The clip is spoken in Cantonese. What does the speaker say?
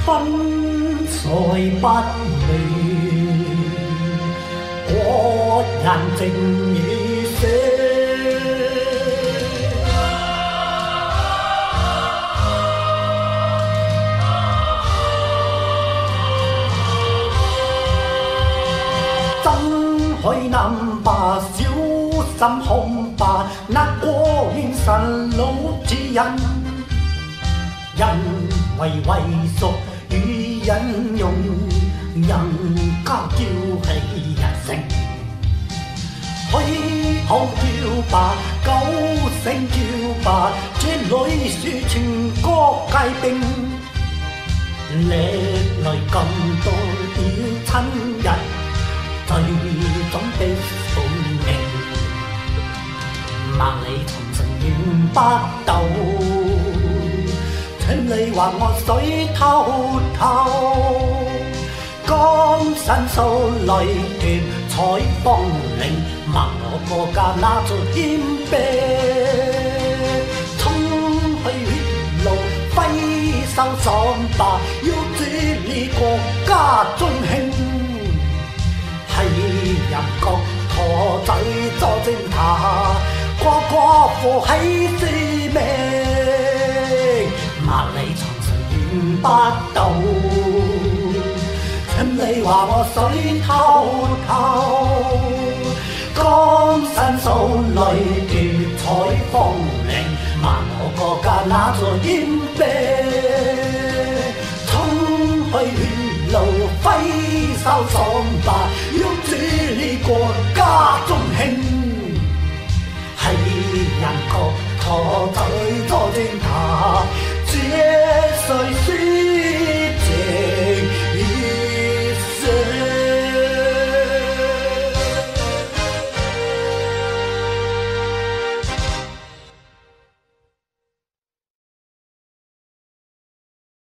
分才不亂，國人正與死。海南吧，小心恐怕那過現神老之人，人為屬與引用，人家叫起一聲，許好叫吧，九聲叫吧，這裏是全國皆兵，歷來咁多要親人。最總的本命，萬里長城遠北斗，請你還我水滔滔，江山數雷奪採芳嶺，問我國家那座謙卑，衝去血路揮手喪吧，要治理國家中興。係人國陀仔坐正塔，個個父起之命，萬里長城遠北斗，請你話我水滔滔，江山數雷奪採芳嶺，問我國家那座謙卑，衝去血路揮手喪吧，要治理國家中興，係人國陀